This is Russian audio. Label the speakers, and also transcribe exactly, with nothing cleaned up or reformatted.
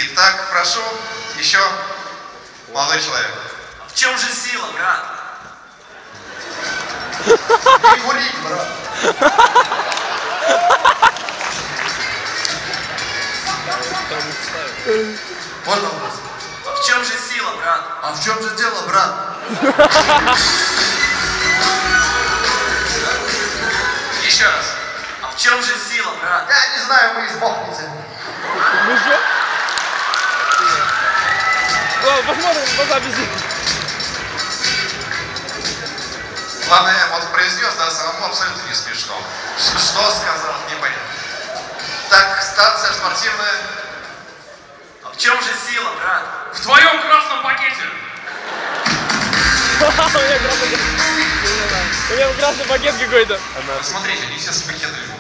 Speaker 1: Итак, прошу, еще молодой человек.
Speaker 2: В чем же сила, брат?
Speaker 1: Не кури, брат. Можно вопрос?
Speaker 2: В чем же сила, брат?
Speaker 1: А в чем же дело, брат? Еще раз.
Speaker 2: А в чем же сила, брат?
Speaker 1: Я не знаю, мы из Бохницы.
Speaker 3: Ну что? Ладно, посмотрим по записи.
Speaker 1: Ладно, я вот произнес, да, самому абсолютно не смешно. Ш- Что сказал, непонятно. Так, станция спортивная.
Speaker 2: А в чем же сила, брат?
Speaker 4: В твоем красном пакете!
Speaker 3: У меня красный, у меня красный пакет какой-то.
Speaker 1: Смотрите, они все с пакетами.